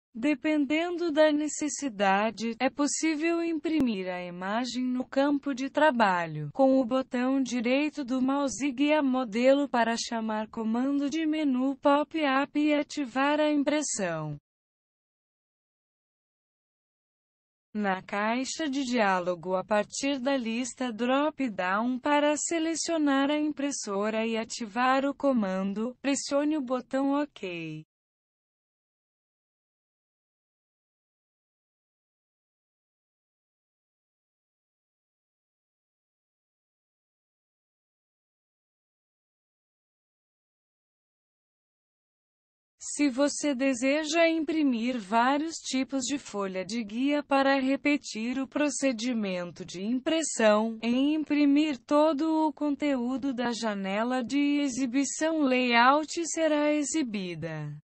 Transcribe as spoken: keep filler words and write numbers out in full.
Dependendo da necessidade, é possível imprimir a imagem no campo de trabalho, com o botão direito do mouse guia modelo para chamar comando de menu pop-up e ativar a impressão. Na caixa de diálogo, a partir da lista drop-down para selecionar a impressora e ativar o comando, pressione o botão OK. Se você deseja imprimir vários tipos de folha de guia para repetir o procedimento de impressão, em imprimir todo o conteúdo da janela de exibição layout será exibida.